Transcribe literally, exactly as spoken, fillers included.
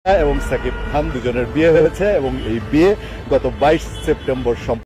এবং সাকিব খান দুজনের বিয়ে হয়েছে এবং এই বিয়ে গত বাইশ সেপ্টেম্বর